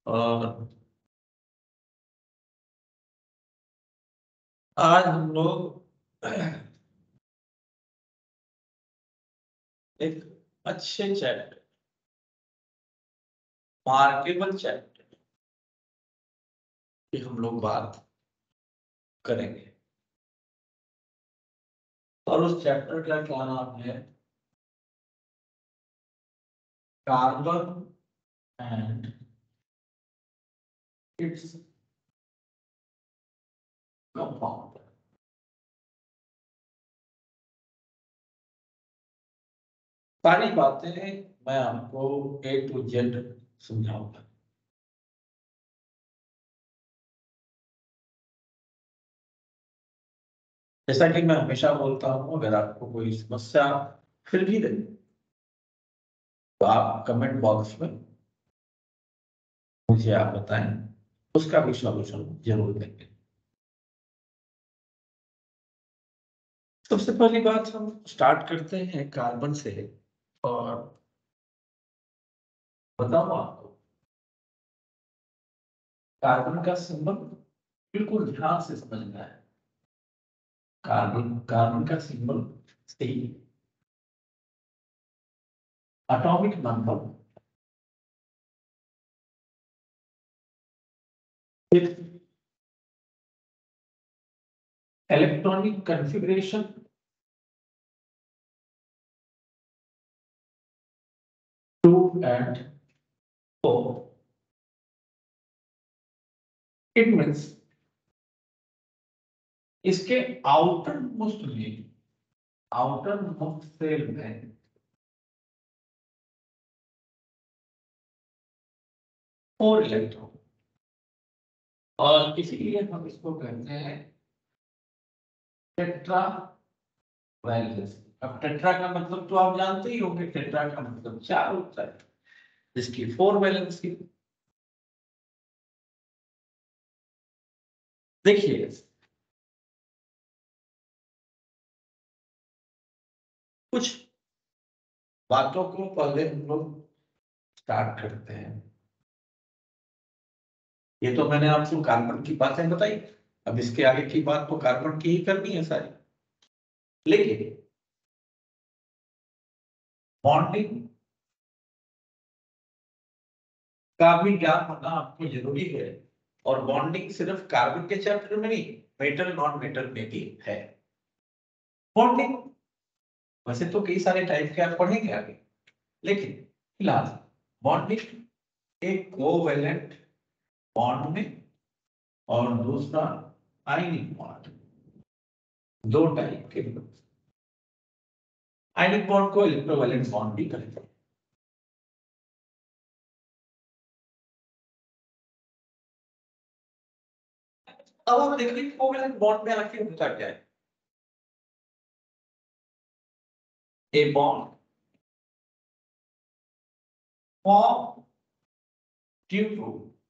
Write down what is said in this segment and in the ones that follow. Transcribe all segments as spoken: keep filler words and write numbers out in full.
और आज हम लोग एक अच्छे चैप्टर, मार्केबल चैप्टर की हम लोग बात करेंगे। और उस चैप्टर का क्या नाम है? Carbon and its compound. सारी बातें मैं आपको ए टू जेड समझाऊंगा। जैसा कि मैं हमेशा बोलता हूं, अगर आपको कोई समस्या फिर भी लगे तो आप कमेंट बॉक्स में मुझे आप बताएं, उसका भी सॉल्यूशन जरूर देंगे। सबसे पहली बात हम स्टार्ट करते हैं कार्बन से। और बताओ आपको कार्बन का सिंबल बिल्कुल ध्यान से समझना है। कार्बन कार्बन का symbol C, atomic number, electronic configuration, two and four. It means इसके आउटर मोस्ट में, आउटर मोस्ट सेल में फोर इलेक्ट्रॉन, और इसीलिए हम इसको कहते हैं टेट्रा वैलेंस। अब टेट्रा का मतलब तो आप जानते ही होंगे, टेट्रा का मतलब चार होता है, जिसकी फोर वैलेंसी। देखिए कुछ बातों को पहले हम लोग स्टार्ट करते हैं। ये तो मैंने आपको कार्बन की बातें बताई, अब इसके आगे की बात तो कार्बन की ही करनी है सारी। लेकिन बॉन्डिंग का भी ज्ञान होना आपको जरूरी है। और बॉन्डिंग सिर्फ कार्बन के चैप्टर में नहीं, मेटल नॉन मेटल में भी है बॉन्डिंग। वैसे तो कई सारे टाइप के आप पढ़ेंगे आगे, लेकिन फिलहाल बॉन्डिंग एक कोवैलेंट बॉन्ड में और दूसरा आयनिक बॉन्ड, दो टाइप के। आयनिक बॉन्ड को इलेक्ट्रोवैलेंट बॉन्ड भी कहते हैं। अब आप देखिए कोवैलेंट बॉन्ड में आखिर होता क्या है। A bond form due to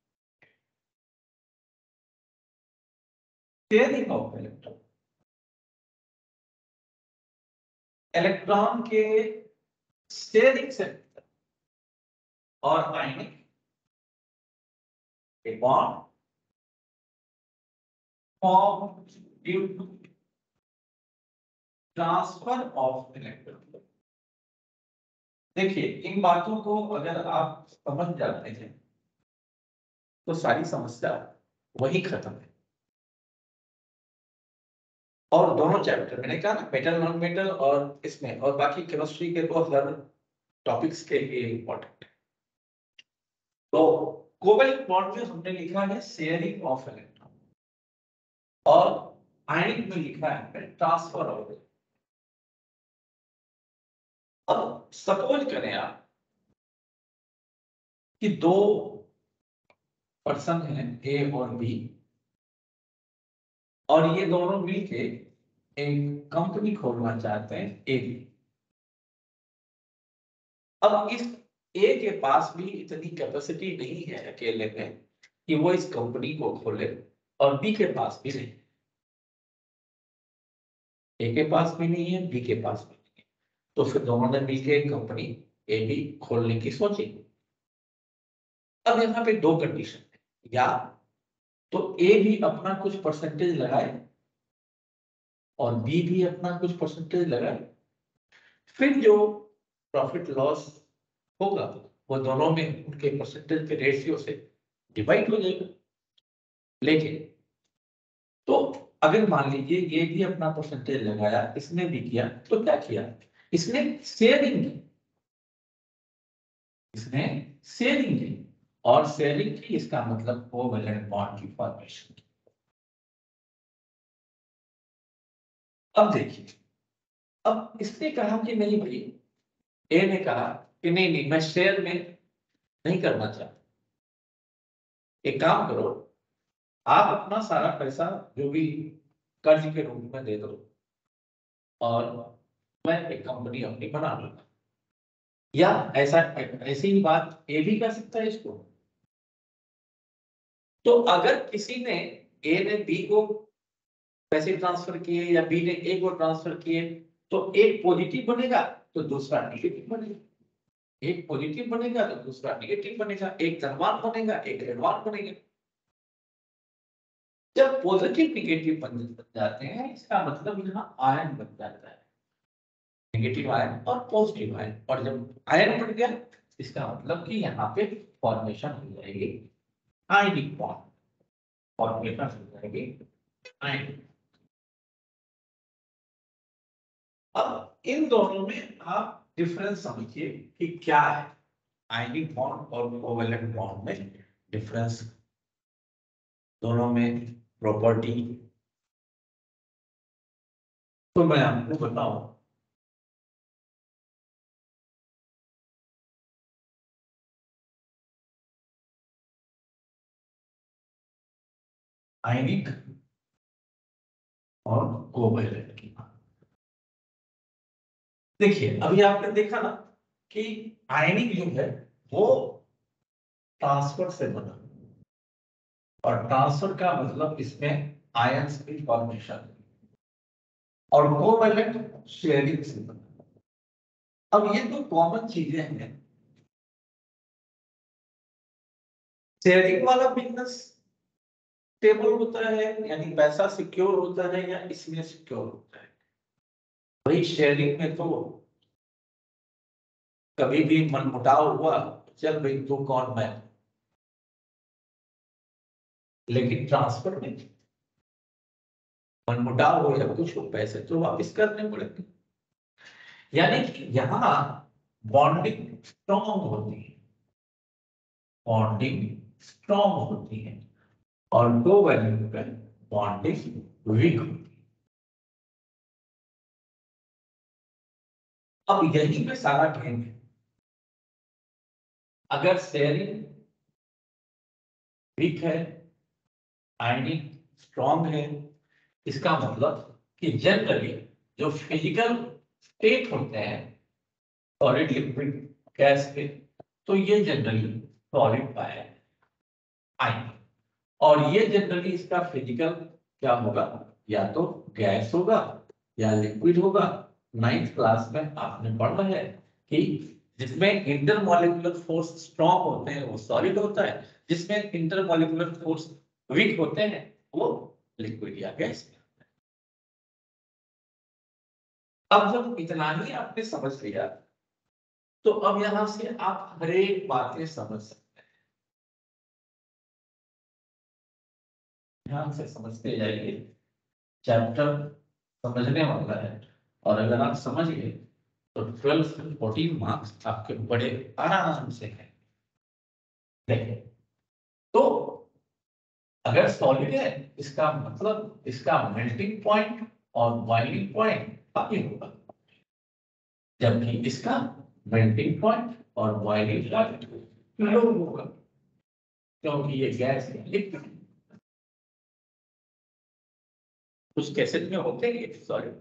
sharing of electron. Electron के शेयरिंग से और ionic a bond form due to transfer of electron. देखिए इन बातों को अगर आप समझ जाते हैं तो सारी समस्या वही खत्म है। और दोनों चैप्टर मैंने कहा ना, मेटल नॉन मेटल और इसमें, और बाकी केमिस्ट्री के तो हर टॉपिक्स के लिए इंपॉर्टेंट है। तो कोवैलेंट बॉन्ड में हमने लिखा है शेयरिंग ऑफ इलेक्ट्रॉन, और आयनिक में लिखा है ट्रांसफर ऑफ इलेक्ट्रॉन। अब सपोज करें आप कि दो पर्सन हैं ए और बी, और ये दोनों मिलके एक कंपनी खोलना चाहते हैं ए बी। अब इस ए के पास भी इतनी कैपेसिटी नहीं है अकेले में कि वो इस कंपनी को खोले, और बी के पास भी नहीं, ए के पास भी नहीं है, बी के पास भी नहीं है। तो फिर दोनों ने मिलकर एक कंपनी ए बी खोलने की सोची। अब यहाँ पे दो कंडीशन है, या तो ए भी अपना कुछ परसेंटेज लगाए और बी भी अपना कुछ परसेंटेज लगाए, फिर जो प्रॉफिट लॉस होगा वो दोनों में उनके परसेंटेज के रेशियो से डिवाइड हो जाएगा। लेकिन तो अगर मान लीजिए ये भी अपना परसेंटेज लगाया, इसने भी किया, तो क्या किया, इसने शेयरिंग की, इसने शेयरिंग की और शेयरिंग की, इसका मतलब कोवैलेंट बॉन्ड की फॉर्मेशन की। अब देखिए, अब इसने कहा कि नहीं भाई, ए ने कहा कि नहीं नहीं मैं शेयर में नहीं करना चाहता, एक काम करो, आप अपना सारा पैसा जो भी कर्ज के रूप में दे दो और मैं एक कंपनी अपनी बना लूंगा। या ऐसा ऐसी ही बात ए भी कर सकता है इसको। तो अगर किसी ने, ए ने बी को पैसे ट्रांसफर किए या बी ने ए को ट्रांसफर किए, तो एक पॉजिटिव बनेगा तो दूसरा नेगेटिव बनेगा, एक पॉजिटिव बनेगा तो दूसरा नेगेटिव बनेगा, एक धनवान बनेगा एक ऋणवान बनेगा। जब पॉजिटिव नेगेटिव बन जाते हैं, इसका मतलब यहाँ आयन बन जाता है, नेगेटिव आयन और पॉजिटिव आयन। और जब आयन बन गया, इसका मतलब कि यहाँ पे फॉर्मेशन हो जाएगी आयनिक बॉन्ड, फॉर्मेशन हो जाएगी आयनिक। अब इन दोनों में आप डिफरेंस समझिए कि क्या है, आयनिक बॉन्ड और कोवैलेंट बॉन्ड में डिफरेंस, दोनों में प्रॉपर्टी। तो मैं आपको बताऊं, आयनिक और कोवैलेंट की। देखिए अभी आपने देखा ना कि आयनिक जो है वो ट्रांसफर से बना, और ट्रांसफर का मतलब इसमें आयंस की फॉर्मेशन, और कोवैलेंट शेयरिंग से बना। अब ये तो कॉमन चीजें हैं। शेयरिंग वाला बिजनेस स्टेबल होता है, यानी पैसा सिक्योर होता है, या इसमें सिक्योर होता है? भाई शेयरिंग में तो कभी भी मनमुटाव हुआ, चल भाई तू कौन मैं, लेकिन ट्रांसफर में मनमुटाव हो या कुछ हो, पैसे तो वापस करने पड़ेंगे। यानी कि यहाँ बॉन्डिंग स्ट्रॉन्ग होती है, बॉन्डिंग स्ट्रॉन्ग होती है, और दो वैल्यू पे बॉन्डिंग वीक होती है। अब यही पे सारा गेम है। अगर शेयरिंग वीक है, आयनिक स्ट्रॉन्ग है, इसका मतलब कि जनरली जो फिजिकल स्टेट होते हैं सॉलिड लिक्विड गैस के, तो ये जनरली सॉलिड पाया आयन, और ये जनरली इसका फिजिकल क्या होगा, या तो गैस होगा या लिक्विड होगा। नाइन्थ क्लास में आपने पढ़ा है कि जिसमें इंटरमॉलिक्यूलर फोर्स स्ट्रॉन्ग होते हैं वो सॉलिड होता है, जिसमें इंटरमॉलिक्यूलर फोर्स वीक होते हैं वो लिक्विड या गैस। अब जब इतना ही आपने समझ लिया, तो अब यहां से आप हर एक बातें समझ सकते हैं, ध्यान से समझते जाइए, चैप्टर समझने वाला है। और अगर आप समझ गए तो ट्वेल्व से फोर्टीन मार्क्स आपके बड़े आराम से हैं। देखें, तो अगर सॉलिड है, इसका मतलब इसका मेल्टिंग पॉइंट और बॉइलिंग पॉइंट काफी होगा, जबकि इसका मेल्टिंग पॉइंट और बॉइलिंग पॉइंट लो होगा, क्योंकि ये गैस है, लिक्विड। कुछ केसेस में होते हैं सॉलिड,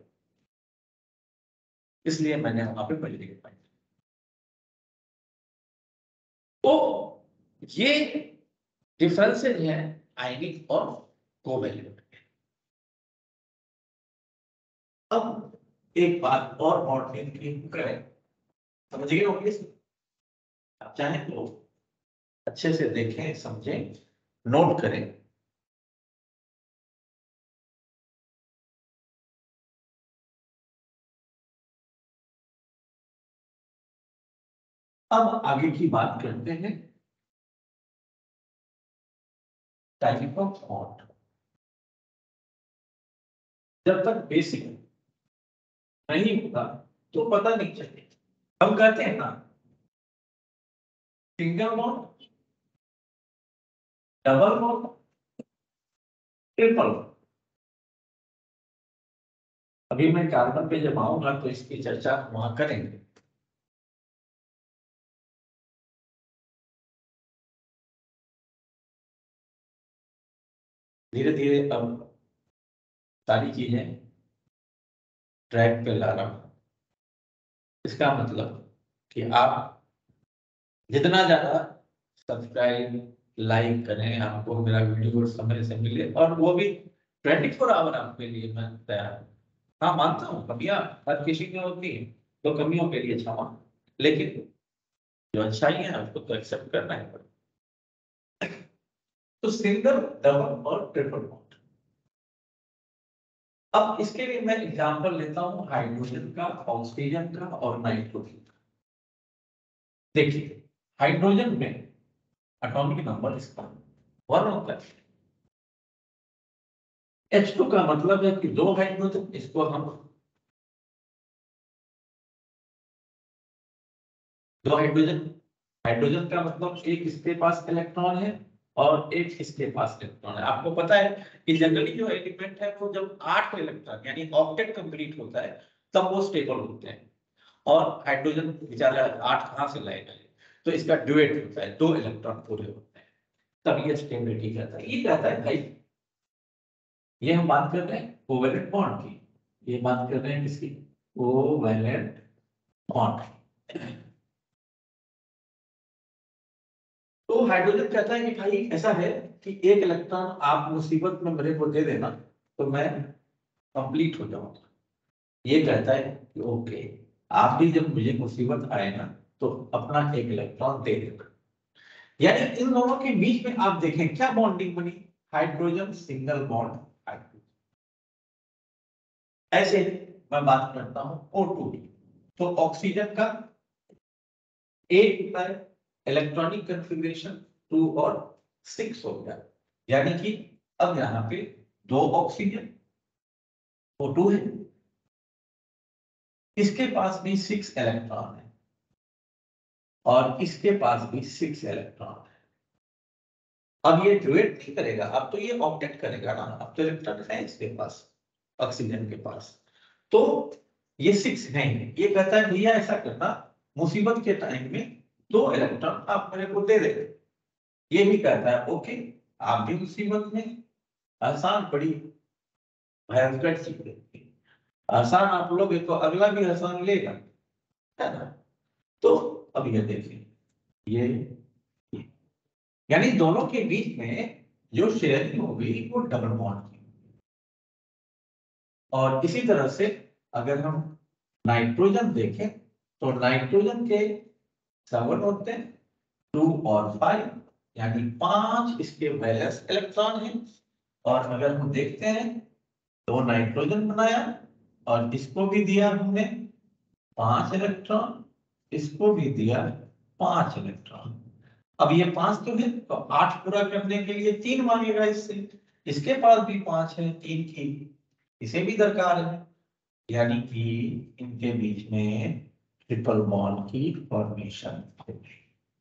इसलिए मैंने वहां पे मेल्टिंग पॉइंट। तो ये डिफरेंसेज हैं आयनिक और कोवैलेंट। अब एक बात और नोट करें, समझ गए ऑब्वियसली। आप चाहें तो अच्छे से देखें, समझें, नोट करें। अब आगे की बात करते हैं टाइप ऑफ फॉन्ट। जब तक बेसिक नहीं होगा तो पता नहीं चलेगा। हम कहते हैं ना single bond, double bond, triple. अभी मैं कार्बन पे जब आऊंगा तो इसकी चर्चा वहां करेंगे। धीरे धीरे अब सारी चीजें ट्रैक पे ला रहा हूं। इसका मतलब कि आप जितना ज्यादा सब्सक्राइब लाइक करें, आपको मेरा वीडियो समय से मिले, और वो भी ट्वेंटी फोर आवर आपके लिए मैं तैयार हूँ। हाँ, मानता हूँ कमियां हर किसी में होती है, तो कमियों के लिए क्षमा, लेकिन जो अच्छाई है उसको तो एक्सेप्ट करना ही पड़ेगा। तो सिंगल, डबल और ट्रिपल बॉन्ड। अब इसके लिए मैं एग्जांपल लेता हूं हाइड्रोजन का, ऑक्सीजन का और नाइट्रोजन का। देखिए, हाइड्रोजन में एटॉमिक नंबर इसका वन होता है। एच टू का मतलब है कि दो हाइड्रोजन, इसको हम दो हाइड्रोजन। हाइड्रोजन का मतलब एक इसके पास इलेक्ट्रॉन है और एक इसके पास इलेक्ट्रॉन है। आपको पता है कि जनरली जो एलिमेंट है वो जब आठ इलेक्ट्रॉन यानी ऑक्टेट कंप्लीट होता है तब वो स्टेबल होते हैं, और हाइड्रोजन बेचारा आठ कहां से लाएगा, तो इसका ड्यूएट होता है, दो इलेक्ट्रॉन पूरे होते हैं, तब ये स्टेबिलिटी कहता है। ये कहता है भाई, ये हम बात कर रहे हैं कोवैलेंट बॉन्ड की, ये बात कर रहे हैं किसकी, कोवैलेंट बॉन्ड। तो हाइड्रोजन कहता है कि भाई ऐसा है कि एक इलेक्ट्रॉन आप मुसीबत में मेरे को दे देना तो मैं कंप्लीट हो जाऊंगा। ये कहता है कि ओके, आप भी जब मुझे मुसीबत आए ना तो अपना एक इलेक्ट्रॉन दे देना। यानी इन दोनों के बीच में आप देखें क्या बॉन्डिंग बनी, हाइड्रोजन सिंगल बॉन्ड हाइड्रोजन। ऐसे मैं बात करता हूं ओ टू की, तो ऑक्सीजन का एक होता है इलेक्ट्रॉनिक कंफिग्रेशन टू और सिक्स हो गया, यानी कि अब यहां पे दो ऑक्सीजन ओ टू है, इसके पास भी सिक्स इलेक्ट्रॉन है और इसके पास भी सिक्स इलेक्ट्रॉन है। अब ये ड्यूएट नहीं करेगा, अब तो ये ऑक्टेट करेगा ना, अब तो इलेक्ट्रॉन है इसके पास, ऑक्सीजन के पास, तो ये सिक्स नहीं है। ये कहता है भैया ऐसा करना, मुसीबत के टाइम में दो इलेक्ट्रॉन आप मेरे को दे देंगे। ये भी कहता है ओके, आप भी मुसीबत में, आसान बड़ी भयंकर चीज है, आसान आप लोगे तो अगला भी आसान लेगा, है ना। तो अब ये देखिए, ये यानी दोनों के बीच में जो शेयरिंग होगी वो डबल बॉन्ड की। और इसी तरह से अगर हम नाइट्रोजन देखें तो नाइट्रोजन के सेवन होते हैं, टू और फाइव, यानी पांच इसके वैलेंस इलेक्ट्रॉन हैं। और अगर हम देखते हैं, दो नाइट्रोजन बनाया और इसको भी दिया हमने पांच इलेक्ट्रॉन, इसको भी दिया पांच इलेक्ट्रॉन। अब ये पांच तो है, तो आठ पूरा करने के लिए तीन मांगेगा इससे, इसके पास भी पांच है, तीन की इसे भी दरकार है, यानी कि इनके बीच में ट्रिपल बॉन्ड की फॉर्मेशन होगी।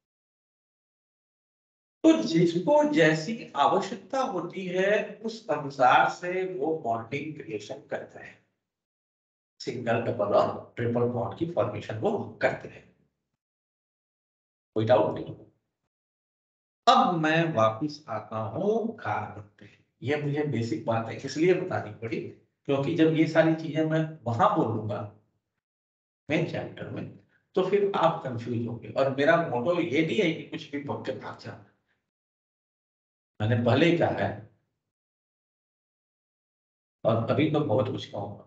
तो जिसको जैसी आवश्यकता होती है उस अनुसार से वो बॉन्डिंग क्रिएशन करता है, सिंगल, डबल और ट्रिपल बॉन्ड की फॉर्मेशन वो करते हैं, कोई डाउट नहीं। अब मैं वापस आता हूं कार्बन पे। ये मुझे बेसिक बात है इसलिए बतानी पड़ी क्योंकि जब ये सारी चीजें मैं वहां बोलूंगा मेन चैप्टर में तो फिर आप कंफ्यूज होंगे, और मेरा मोटो ये नहीं है कि कुछ भी पक्के भाग जाना। मैंने पहले ही कहा है और अभी तो बहुत कुछ कहूंगा,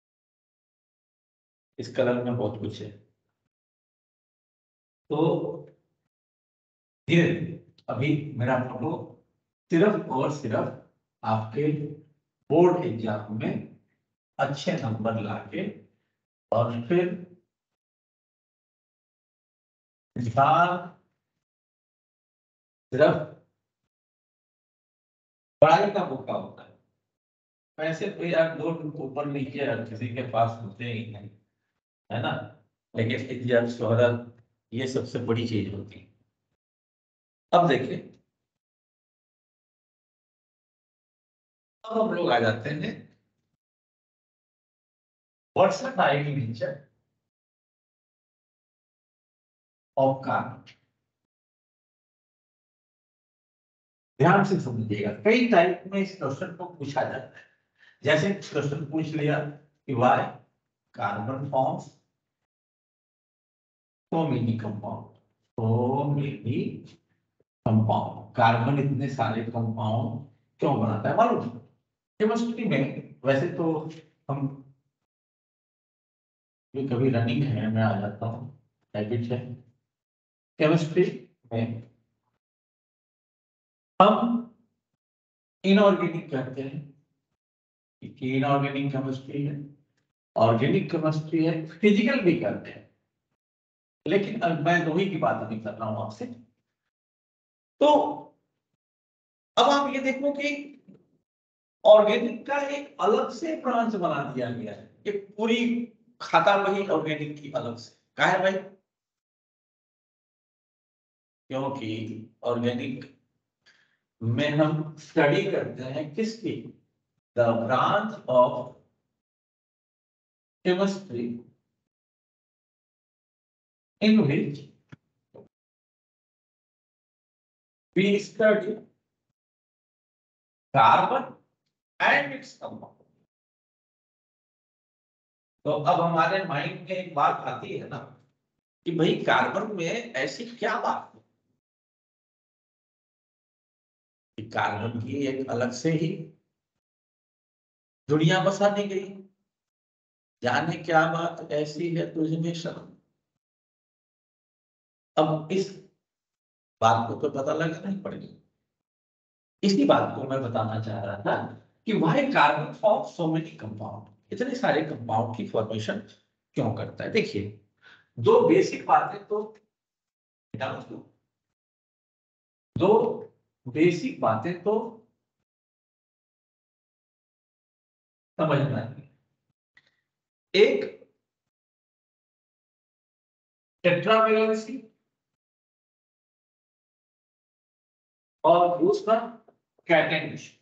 इस कलर में बहुत कुछ है। तो धीरे धीरे अभी मेरा फोटो सिर्फ और सिर्फ आपके बोर्ड एग्जाम में अच्छे नंबर लाके और फिर इंसान सिर्फ पढ़ाई का मौका होता है। वैसे तो यार दो ऊपर नीचे हर किसी के पास होते ही नहीं, है ना, लेकिन इज्जत शोहरत ये सबसे बड़ी चीज होती है। अब देखिए, अब हम लोग आ जाते हैं what's the typing nature of carbon. ध्यान से समझिएगा, कई टाइप में इस क्वेश्चन को पूछा जाता है। जैसे क्वेश्चन पूछ लिया कि why carbon forms so many compound, so many compound, carbon इतने सारे कंपाउंड क्यों बनाता है मालूम? केमिस्ट्री में वैसे तो हम ये कभी रनिंग है मैं आ जाता हूँ, हैबिट है। केमिस्ट्री में हम इनऑर्गेनिक कहते हैं, इनऑर्गेनिक केमिस्ट्री है, ऑर्गेनिक केमिस्ट्री है, फिजिकल भी करते हैं, लेकिन अब मैं दो ही की बात अभी कर रहा हूं आपसे। तो अब आप ये देखो कि ऑर्गेनिक का एक अलग से ब्रांच बना दिया गया है, एक पूरी खाता वही ऑर्गेनिक की अलग से। क्या है भाई? क्योंकि ऑर्गेनिक में हम स्टडी करते हैं किसकी? The branch of chemistry in which we study carbon and its compound। तो अब हमारे माइंड में एक बात आती है ना कि भाई कार्बन में ऐसी क्या बात है कि कार्बन की एक अलग से ही दुनिया बसा दी गई, जाने क्या बात ऐसी है तुझमें शर्म। अब इस बात को तो पता लगना ही पड़ेगा। इसी बात को मैं बताना चाह रहा था कि why carbon form so many compound, इतने सारे कंपाउंड की फॉर्मेशन क्यों करता है। देखिए, दो बेसिक बातें तो दो बेसिक बातें तो समझना है। एक टेट्रावेलेंसी और दूसरा कैटेनेशन।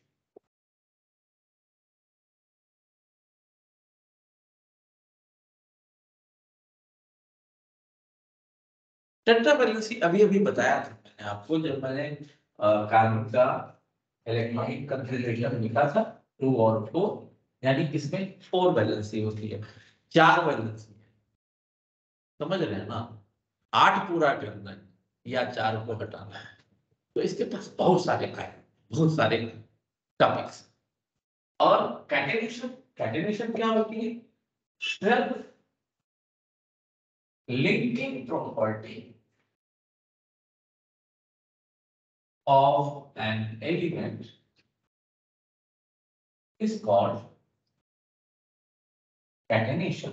टेट्रावेलेंसी अभी अभी बताया था मैंने आपको, जब मैंने कार्बन का इलेक्ट्रॉनिक कंफिगरेशन लिखा था टू और फोर, यानी इसमें फोर वैलेंसी होती है, चार वैलेंसी है, समझ रहे हैं ना? आठ पूरा करना है या चार को हटाना है, तो इसके पास बहुत सारे है, बहुत सारे टॉपिक्स। और कैटेनेशन, कैटेनेशन क्या होती है? Self linking property of an element is called catenation।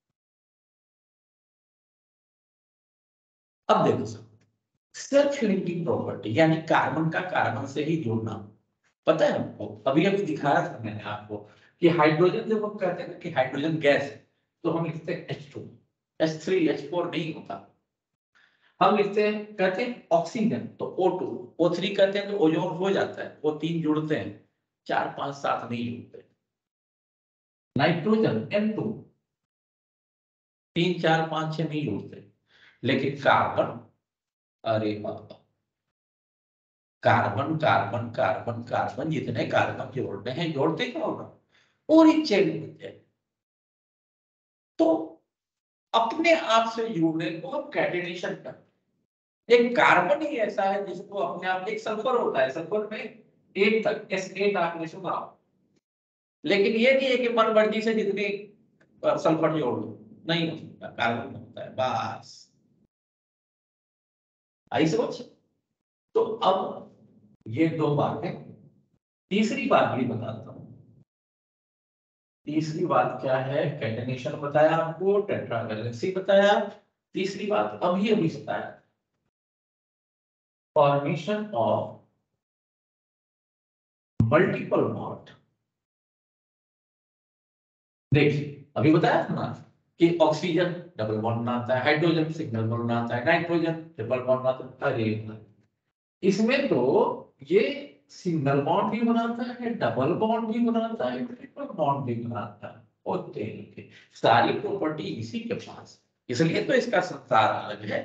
अब देखो सर, सेल्फ लिंकिंग प्रॉपर्टी यानी कार्बन का कार्बन से ही जुड़ना, पता है हमको? अभी अभी दिखाया था मैंने आपको कि हाइड्रोजन जब हम कहते हैं ना कि हाइड्रोजन गैस है, तो हम लिखते हैं H two, H three, H four नहीं होता। हम लिखते हैं, कहते हैं ऑक्सीजन तो ओ टू, ओ थ्री कहते हैं तो ओजोन हो जाता है, वो तीन जुड़ते हैं, चार पांच सात नहीं जुड़ते। नाइट्रोजन एन टू, तीन चार पांच छह नहीं जुड़ते। लेकिन कार्बन, अरे बाबा, कार्बन कार्बन कार्बन कार्बन, जितने कार्बन जोड़ने हैं जोड़ते क्या होगा? पूरी चेन बन जाए। तो अपने आप से जुड़ने को हम कैटेनेशन करते हैं। एक कार्बन ही ऐसा है जिसको अपने आप, एक सल्फर होता है, सल्फर में एट तक एस एट आपने सुना, लेकिन ये नहीं है कि मन मर्जी से जितनी सल्फर जोड़ लो, नहीं हो सकता, कार्बन होता है बस। आई समझ? तो अब ये दो बातें, तीसरी बात भी बताता हूं। तीसरी बात क्या है? कैटेनेशन बताया आपको, टेट्रावैलेंसी बताया। तीसरी बात अभी अभी बताया, फॉर्मेशन ऑफ मल्टीपल बॉन्ड। देखिए अभी बताया था ना कि ऑक्सीजन डबल बॉन्ड बनाता है, हाइड्रोजन सिंगल बॉन्ड बनाता है, नाइट्रोजन ट्रिपल बॉन्ड बनाता है। अरे इसमें तो ये सिंगल बॉन्ड भी बनाता है, डबल बॉन्ड भी बनाता है, ट्रिपल बॉन्ड भी बनाता है। और तेरी सारी प्रॉपर्टी इसी के पास, इसलिए तो इसका संसार अलग है।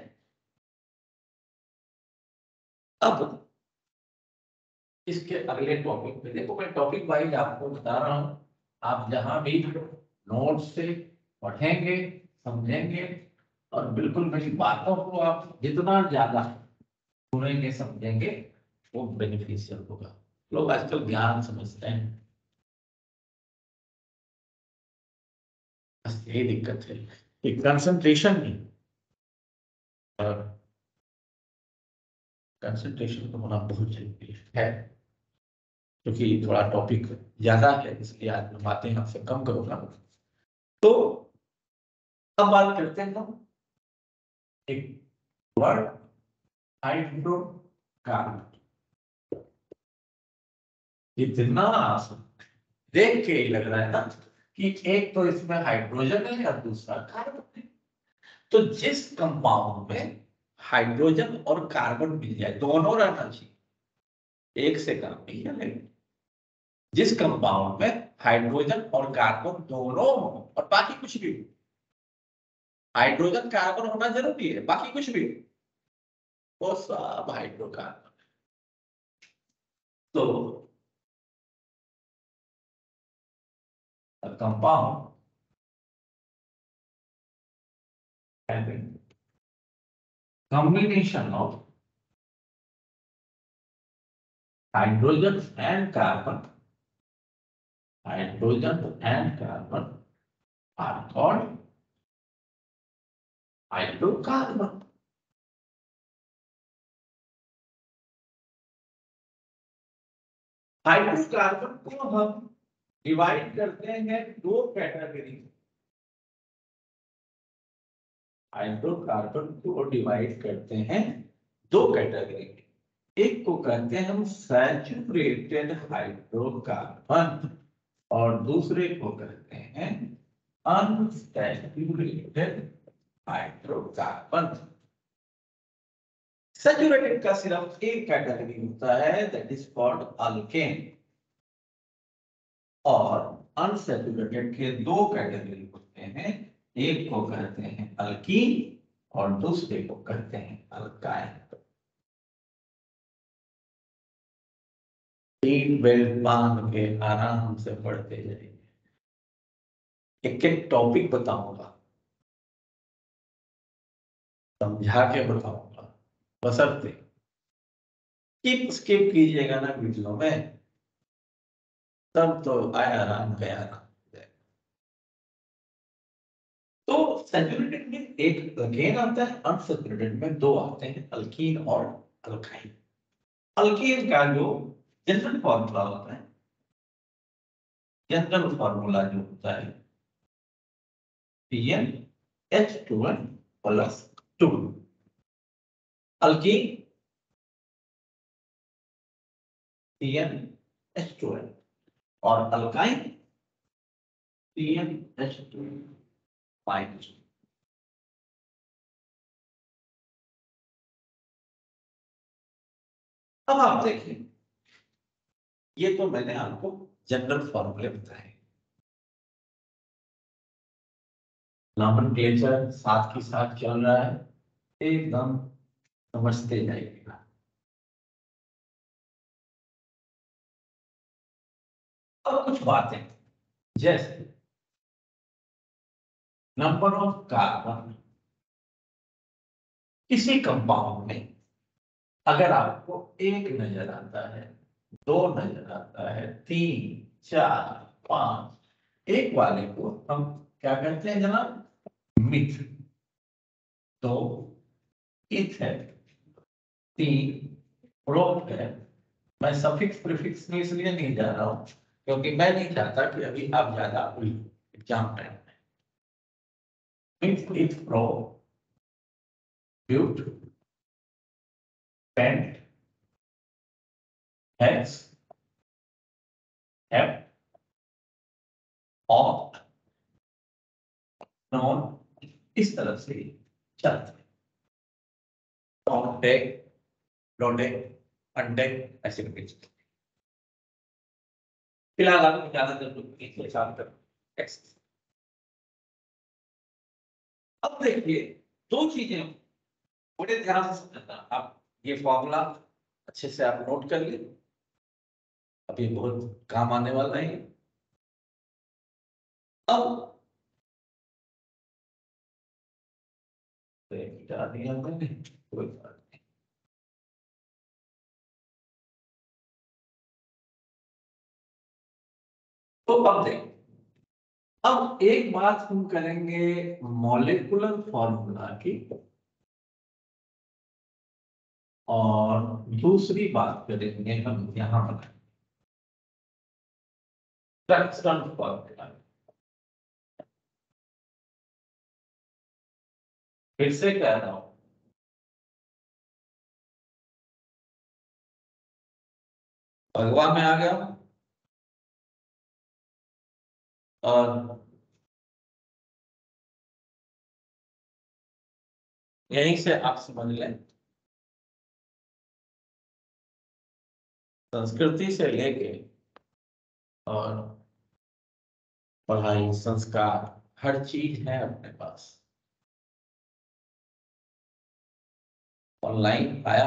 अब इसके अगले टॉपिक पे देखो, मैं टॉपिक वाइज आपको बता रहा हूं। आप जहां भी नोट से पढ़ेंगे, समझेंगे, और बिल्कुल मेरी बातों को आप जितना ज्यादा सुनेंगे, समझेंगे, वो बेनिफिशियल होगा। लोग आजकल ज्ञान समझते हैं, बस यही दिक्कत है कि कंसंट्रेशन नहीं, और कंसंट्रेशन तो होना बहुत जरूरी है। क्योंकि थोड़ा टॉपिक ज्यादा है, इसलिए आज मैं बातें आपसे कम करूंगा। तो अब बात करते हैं हम एक वर्ड, हाइड्रोकार्बन। इतना आसान देख के ही लग रहा है ना कि एक तो इसमें हाइड्रोजन है और दूसरा कार्बन है। तो जिस कंपाउंड में हाइड्रोजन और कार्बन मिल जाए, दोनों रहना चाहिए, एक से काम नहीं है। लेकिन जिस कंपाउंड में हाइड्रोजन और कार्बन दोनों हो और बाकी कुछ भी हो, हाइड्रोजन कार्बन होना जरूरी है, बाकी कुछ भी हो, वो सब हाइड्रोकार्बन। तो compound combination of hydrogen and carbon, hydrogen and carbon are called hydrocarbon. Hydrocarbon को हम डिवाइड करते हैं दो कैटेगरी। हाइड्रोकार्बन को डिवाइड करते हैं दो कैटेगरी। एक को कहते हैं हम सैचुरेटेड हाइड्रोकार्बन, और दूसरे को कहते हैं अनसैचुरेटेड हाइड्रोकार्बन। सैचुरेटेड का सिर्फ एक कैटेगरी होता है, दैट इज कॉल्ड अल्केन, और अनसैचुरेटेड के दो कैटेगरी होते हैं, एक को कहते हैं अल्कीन और दूसरे को कहते हैं अल्काइन। तीन बेल्ट बांध के आराम से पढ़ते जाइए, एक एक टॉपिक बताऊंगा, समझा के बताऊंगा, बशर्ते स्किप स्किप कीजिएगा ना वीडियो में, तब तो आया आराम गया आराम। तो सैचुरेटेड में एक अल्केन आता है, अनसैचुरेटेड में दो आते हैं, अल्कीन और अल्काइन। अल्कीन का जो जनरल फॉर्मूला होता है, जनरल फॉर्मूला जो होता है P N H two N plus two. Alkene P N H two N, और alkyne P N H two minus. अब आप देखिए, ये तो मैंने आपको जनरल फॉर्मूले बताए, नॉमेनक्लेचर साथ ही साथ चल रहा है, एकदम समझते जाइएगा। अब कुछ बातें, जैसे नंबर ऑफ कार्बन किसी कंपाउंड में अगर आपको एक नजर आता है, दो नजर आता है, तीन, चार, पांच, एक वाले को हम क्या कहते हैं जनाब? मिथ। दो इथर, तीन प्रोब है। मैं सफिक्स प्रीफिक्स में इसलिए नहीं जा रहा हूं क्योंकि मैं नहीं चाहता कि अभी आप ज्यादा एग्जाम टाइम में eth prop but pent hex hep और नॉन इस तरह से चलते हैं। डोडे अंडे ऐसे करके फिलहाल आपको ज्यादा जरूरत नहीं है चार तक। अब देखिए दो चीजें बड़े ध्यान से समझना। आप ये फॉर्मूला अच्छे से आप नोट कर लिए, अभी बहुत काम आने वाला है। अब मिटा दिया मैंने, कोई बात नहीं। तो अब देखिए, अब एक बात हम करेंगे मॉलिक्यूलर फॉर्मूला की और दूसरी बात करेंगे हम यहां पर स्ट्रक्चरल फॉर्मूला। फिर से कह रहा हूं, भगवा में आ गया और यहीं से आप समझ लें संस्कृति से लेके और पढ़ाई संस्कार हर चीज है अपने पास। ऑनलाइन आया,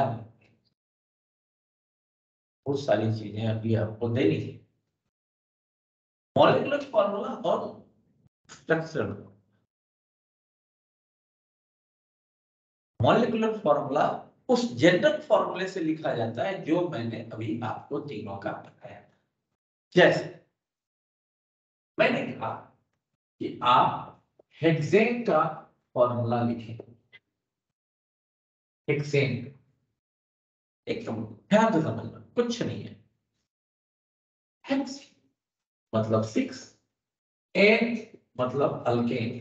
बहुत सारी चीजें अभी आपको दे दी। मॉलिक्यूलर फॉर्मूला और स्ट्रक्चर। मॉलिक्यूलर फॉर्मूला उस जनरल फॉर्मूले से लिखा जाता है जो मैंने अभी आपको तीनों का बताया। जैसे मैंने कहा कि आप हेक्सेन का फॉर्मूला लिखें। हेक्सेन एकदम ध्यान से समझना, कुछ नहीं है। हेक्स मतलब सिक्स, एन मतलब अल्केन।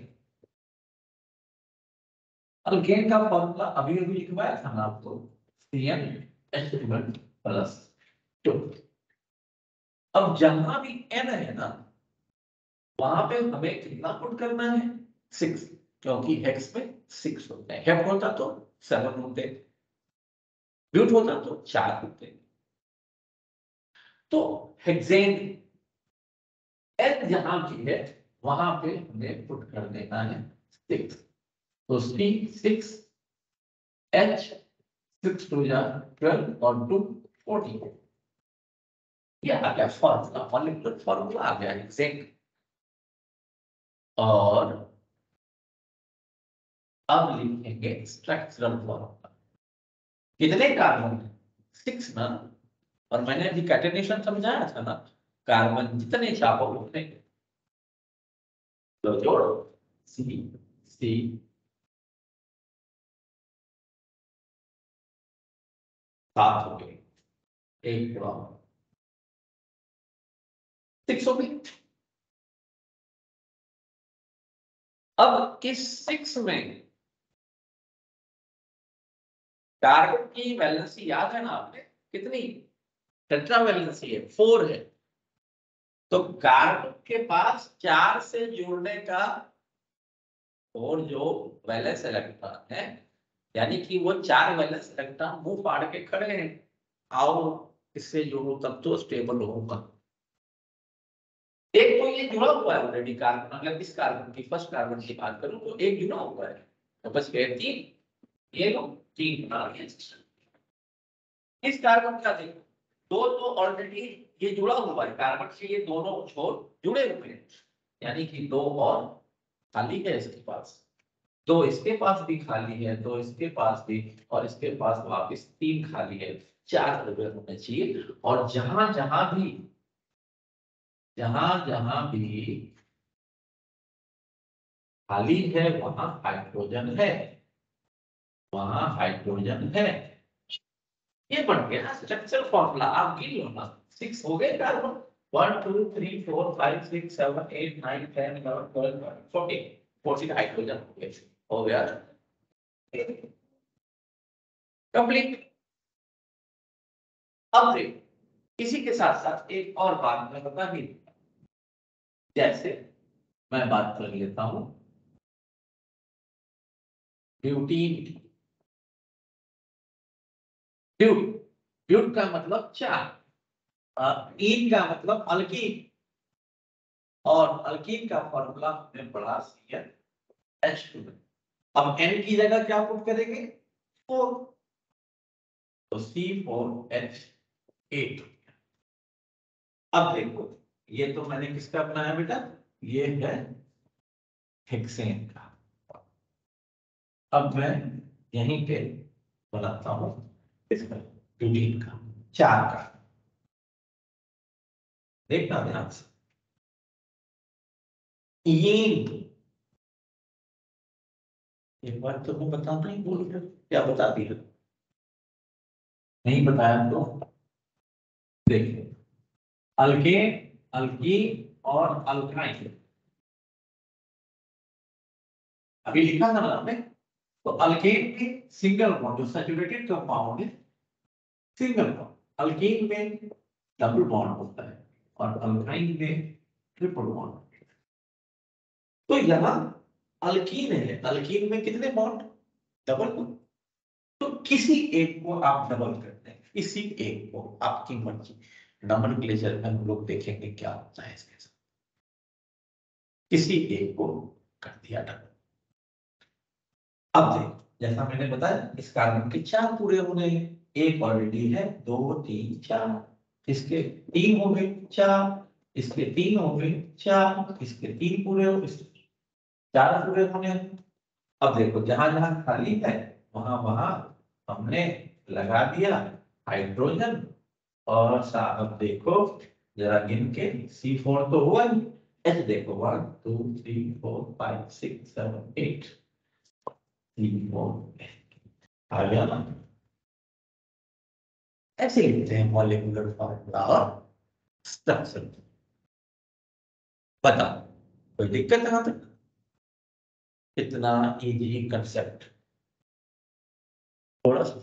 अल्केन का फॉर्मूला अभी अभी लिखवाया था ना आपको, C n H plus two. अब जहां भी एन है ना वहां पे हमें कितना पुट करना है, सिक्स, क्योंकि हेक्स में सिक्स होते हैं। हेप होता तो सेवन होते, ब्यूट होता तो चार होते। तो हेक्सेन एन जहां की है वहां पे हमें पुट कर देना है सिक्स। तो C six, H six two जा ट्वेल्व और टू फोर्टीन। ये आ गया फॉर्मूला, मॉलिक्यूलर फॉर्मूला आ गया हेक्सेन। और अब लिखेंगे स्ट्रक्चरल फॉर्मूला। कितने कार्बन है, सिक्स ना। और मैंने अभी कैटेनेशन समझाया था ना, कार्बन जितने चाहो उतने तो जोड़ो, सी सी सात हो गए, एक पूरा सिक्स हो गई। अब इस सिक्स में कार्बन की वैलेंसी याद है ना आपने कितनी, टेट्रा वैलेंसी है, फोर है। तो कार्बन के पास चार से जुड़ने का और जो वैलेंस इलेक्ट्रॉन है, यानी कि वो चार वैलेंस इलेक्ट्रॉन मुंह फाड़ के खड़े हैं, आओ इससे जुड़ो तब तो स्टेबल होगा। एक तो ये जुड़ा हुआ है ऑलरेडी कार्बन, अगर इस कार्बन की फर्स्ट कार्बन की बात करूं तो एक जुड़ा हुआ है, तो बस गए तीन, ये लो तीन बना लिया। इस कार्बन का देखो, दो तो ऑलरेडी ये जुड़ा हुआ है कार्बन से, ये दोनों छोर जुड़े हुए हैं, यानी कि दो और खाली है इसके पास, दो इसके पास भी खाली है, दो इसके पास भी, और इसके पास वापस तीन खाली है, चार जगह होने चाहिए। और जहां जहां भी जहां जहां भी खाली है वहां हाइड्रोजन है, वहां हाइड्रोजन है। ये बन गया स्ट्रक्चर फॉर्मूला, आप गिन लो ना, सिक्स हो गए carbon, one two three four five six seven eight nine ten eleven twelve fourteen, fourteen hydrogen हो गए, हो गया कंप्लीट। अब देखो इसी के साथ साथ एक और बात मैं बता दी, जैसे मैं बात कर लेता हूं ब्यूटीन, ब्यूट, ब्यूट का मतलब चार, इन का मतलब अल्कीन, और अल्कीन का फॉर्मूला हमने पढ़ा सी एच टू। अब एन की जगह क्या पुट करेंगे, फोर, तो सी फोर एच एट। अब देखो ये तो मैंने किसका बनाया बेटा, ये है हेक्सेन का। अब मैं यहीं पे बनाता हूं इसका ब्यूटीन का, चार का, देखना ध्यान से, ये एक बार तो मैं बताता ही भूल गया, क्या बता दिया, नहीं बताया तो देखिए, अल्केन, अल्कीन और अल्काइन, अभी लिखा था ना आपने, तो अल्केन में सिंगल बॉन्ड, जो सैचुरेटेड कंपाउंड है सिंगल बॉन्ड, अल्कीन में डबल बॉन्ड होता है और अल्काइन में ट्रिपल बॉन्ड। तो यहाँ अल्कीन है, अल्कीन में कितने बॉन्ड, डबल बॉन्ड, तो किसी एक को आप डबल करते हैं, किसी एक को, आपकी मर्जी, नॉमेनक्लेचर में हम लोग देखेंगे क्या होता है इसके साथ, किसी एक को कर दिया डबल। अब देखो जैसा मैंने बताया इस कार्बन के चार पूरे होने, एक ऑलरेडी है, दो तीन चार, इसके तीन हो गए चार, इसके तीन हो गए चार, इसके तीन पूरे हो, इसके चार पूरे होने। अब देखो जहां जहां खाली है वहां वहां हमने लगा दिया हाइड्रोजन, और साहब देखो जरा गिन के, सी फोर तो हुआ ही, एच देखो one two three four five six seven eight, C four आ गया ना। ऐसे लिखते हैं मॉलिक्यूलर फॉर्मूला और स्ट्रक्चर। बताओ कोई दिक्कत है तक, इतना इजी कंसेप्ट, थोड़ा सा।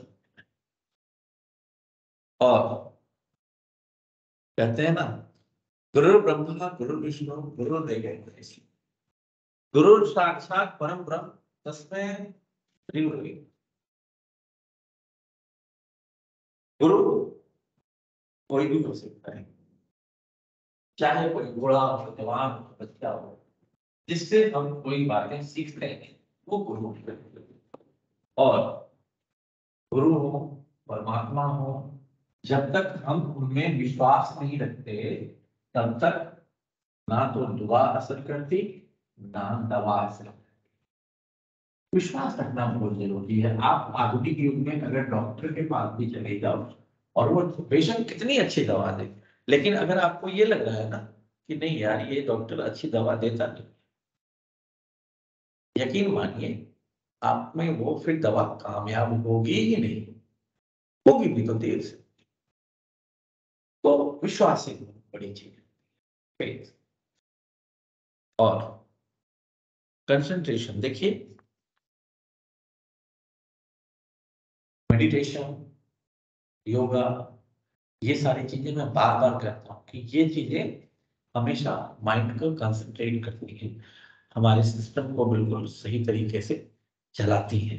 और कहते हैं ना गुरु ब्रह्मा गुरु विष्णु गुरुदेव महेश्वरा, गुरु साक्षात परम ब्रह्म तस्मै श्री गुरवे। गुरु कोई भी हो सकता है, चाहे कोई बूढ़ा हो जवान हो बच्चा हो, जिससे हम कोई बातें सीखते हैं वो गुरु है। और गुरु हो परमात्मा हो, जब तक हम उनमें विश्वास नहीं रखते तब तक ना तो दुआ असर करती ना दवा असर करती। विश्वास रखना बहुत जरूरी है। आप आधुनिक युग में अगर डॉक्टर के पास भी चले जाओ और वो पेशेंट कितनी अच्छी दवा दे, लेकिन अगर आपको ये लग रहा है ना कि नहीं यार ये डॉक्टर अच्छी दवा देता नहीं, यकीन मानिए आप में वो फिर दवा कामयाब होगी ही नहीं, होगी भी तो देर से। तो विश्वास एक बड़ी चीज है। और कंसंट्रेशन देखिए, मेडिटेशन, योगा, ये सारी चीजें मैं बार बार कहता हूँ कि ये चीजें हमेशा माइंड को कंसंट्रेट करती हैं, हमारे सिस्टम को बिल्कुल सही तरीके से चलाती हैं।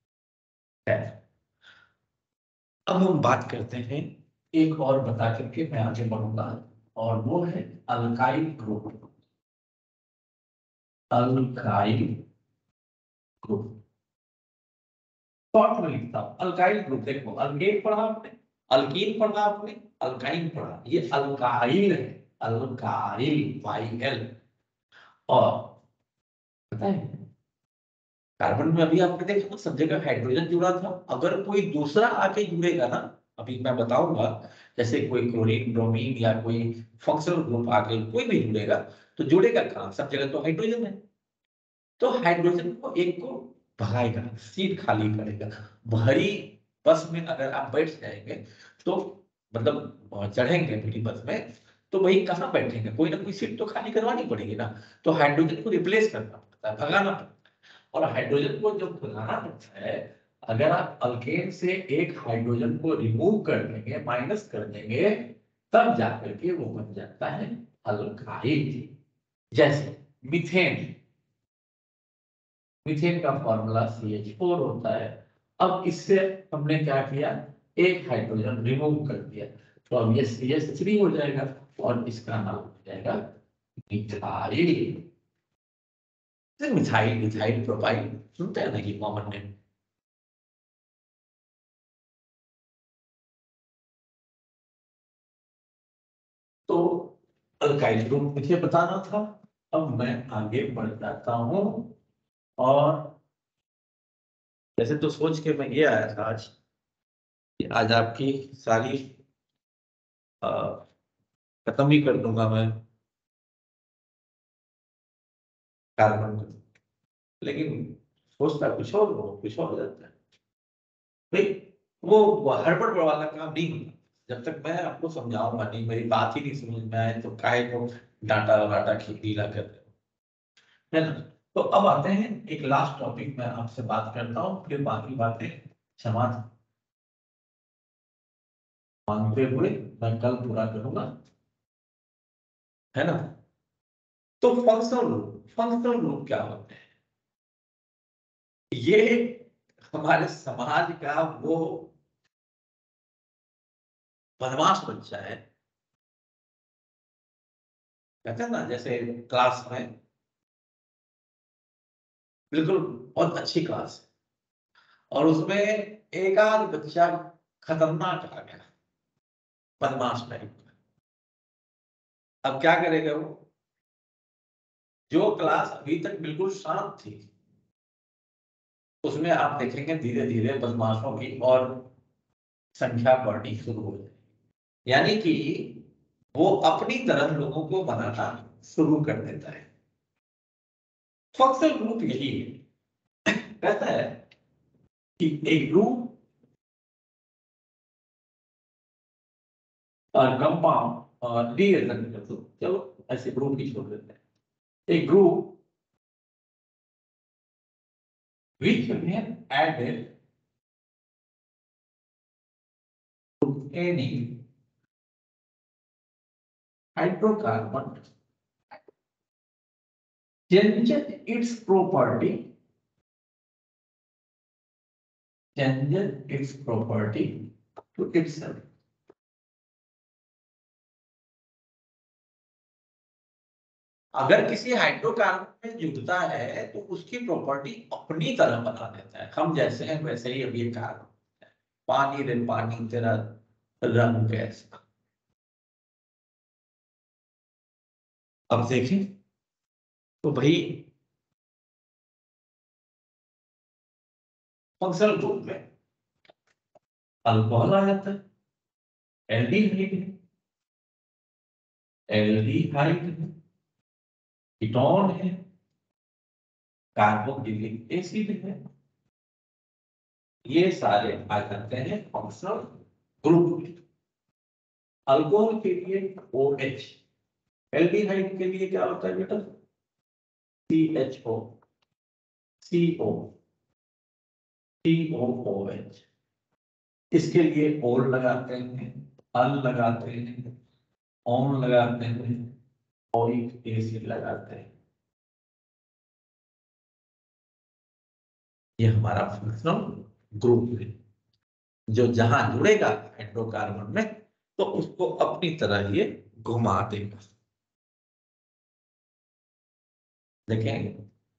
अब हम बात करते हैं एक और बता करके मैं आगे बढ़ूंगा, और वो है alkyl group. Alkyl group short में लिखता हूं, अल्काइल ग्रुप। देखो अल्केन पढ़ा आपने, अल्कीन पढ़ा आपने, अल्काइन पढ़ा, ये अल्काइल है, अल्काइल वाई एल। और पता है कार्बन में अभी आपने देखा ना सब जगह हाइड्रोजन जुड़ा था, अगर कोई दूसरा आके जुड़ेगा ना, अभी मैं बताऊंगा, जैसे कोई क्लोरीन ब्रोमीन या कोई फंक्शनल ग्रुप आके कोई भी जुड़ेगा तो जुड़ेगा कहां, सब जगह तो हाइड्रोजन है, तो हाइड्रोजन को एक को भगाएगा, सीट खाली करेगा, भरी बस में अगर आप बैठ जाएंगे तो मतलब चढ़ेंगे मिनी बस में, तो वही कहाँ बैठेंगे, कोई ना कोई सीट तो खाली करवानी पड़ेगी ना। तो हाइड्रोजन को रिप्लेस करना पड़ता है, भगाना पड़ता है। और हाइड्रोजन को जब भगाना पड़ता है, अगर आप अल्केन से एक हाइड्रोजन को रिमूव कर देंगे, माइनस कर देंगे, तब जाकर के वो बन जाता है अल्काइल। जैसे मीथेन, मीथेन का फॉर्मूला सी एच फोर होता है। अब इससे हमने क्या किया, एक हाइड्रोजन रिमूव कर दिया, तो अब ये सी एच थ्री हो जाएगा और इसका नाम हो जाएगा मिथाइल। मिथाइल, मिथाइल प्रोपाइल सुनते हैं ना कि कॉमन नेम। तो अल्काइल ग्रुप मुझे बताना था। अब मैं आगे बढ़ जाता हूं, और जैसे तो सोच के मैं ये आया था आज कि आज आपकी सारी आ, खत्म ही कर दूंगा मैं कार्बन, लेकिन सोचता कुछ और हो, कुछ और हो जाता है भाई। वो हड़बड़ वाला काम नहीं होता जब तक मैं आपको समझाऊंगा नहीं, मेरी बात ही नहीं समझ में आए तो काहे को डांटा वाटा खीला कर रहे हो, है ना। तो अब आते हैं एक लास्ट टॉपिक, मैं आपसे बात करता हूँ, फिर बाकी बातें क्षमा मांगते हुए मैं कल पूरा करूंगा, है ना। तो फंक्शनल ग्रुप, फंक्शनल ग्रुप क्या होते हैं? ये हमारे समाज का वो बदमाश बच्चा है, कहते हैं ना, जैसे क्लास में बिल्कुल बहुत अच्छी क्लास है और उसमें एक आध बच्चा खतरनाक आ गया, बदमाश टाइप का। अब क्या करेगा वो, जो क्लास अभी तक बिल्कुल शांत थी उसमें आप देखेंगे धीरे धीरे बदमाशों की और संख्या बढ़नी शुरू हो जाएगी, यानी कि वो अपनी तरफ लोगों को बनाना शुरू कर देता है। फंक्शनल ग्रुप यही है, कहता है कि एक ग्रुप और कंपाउंड और रीअरेंज कर दो, चलो ऐसे ग्रुप ही छोड़ देते हैं। एक group which when added to any hydrocarbon changes its property, changes its property to itself. अगर किसी हाइड्रोकार्बन में जुड़ता है तो उसकी प्रॉपर्टी अपनी तरह बना देता है, हम जैसे हैं वैसे ही अभी कार्बन, पानी रे पानी तेरा रंग कैसा। अब देखें तो भाई फंक्शनल ग्रुप में अल्कोहल आ जाता है, एल्डिहाइड है, एल्डिहाइड है, कीटोन है, कार्बोक्सिलिक एसिड है, ये सारे आ जाते हैं फंक्शनल ग्रुप में। अल्कोहल के लिए OH, एल्डिहाइड के लिए क्या होता है बेटा, सी एच ओ, सी ओ, सी ओ ओ एच। इसके लिए ओल लगाते हैं, अल लगाते हैं, ऑन लगाते हैं, ओइक एसिड लगाते हैं। ये हमारा फंक्शनल ग्रुप है, जो जहां जुड़ेगा हाइड्रोकार्बन में तो उसको अपनी तरह ये घुमा देगा। देखेंगे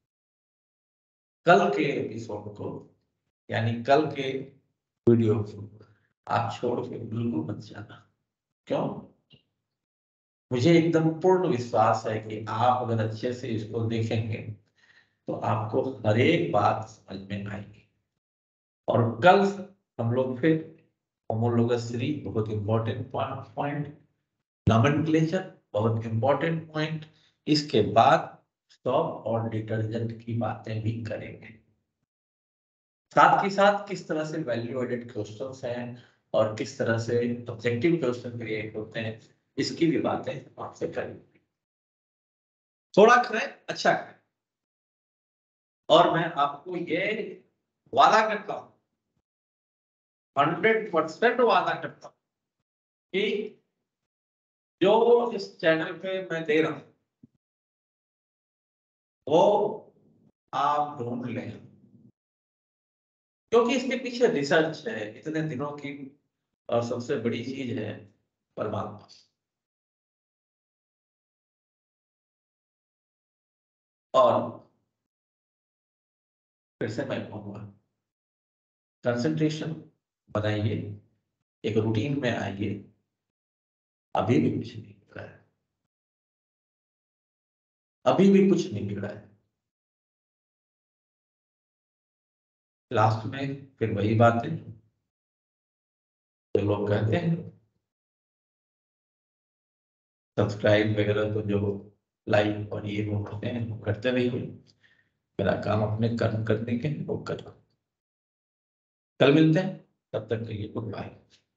कल के एपिसोड को, यानी कल के वीडियो को आप छोड़ के बिल्कुल मत जाना। क्यों? मुझे एकदम पूर्ण विश्वास है कि आप अगर अच्छे से इसको देखेंगे तो आपको हर एक बात समझ में आएगी। और कल हम लोग फिर होमोलोगस थ्री, बहुत इंपॉर्टेंट पॉइंट, नॉमेनक्लेचर बहुत इंपॉर्टेंट पॉइंट, इसके बाद स्टॉप और डिटर्जेंट की बातें भी करेंगे। साथ के साथ किस तरह से वैल्यू एडेड क्वेश्चंस हैं और किस तरह से ऑब्जेक्टिव क्वेश्चन क्रिएट होते हैं, इसकी भी बातें आपसे करेंगे। थोड़ा करें, अच्छा करें, और मैं आपको ये वादा करता हूं, हंड्रेड परसेंट वादा करता हूं कि जो इस चैनल पे मैं दे रहा हूं वो आप ढूंढ लें, क्योंकि इसके पीछे रिसर्च है इतने दिनों की, और सबसे बड़ी चीज है परमात्मा। और फिर से मैं कहूंगा, कंसंट्रेशन बनाइए, एक रूटीन में आइए, अभी भी कुछ नहीं बिगड़ा है, अभी भी कुछ नहीं बिगड़ा है। लास्ट में फिर वही बात है जो लोग कहते हैं, सब्सक्राइब वगैरह तो जो लाइक और ये वो करते हैं वो करते नहीं हुए, मेरा काम अपने कर्म करने के वो कर। कल मिलते हैं, तब तक के लिए गुड बाय।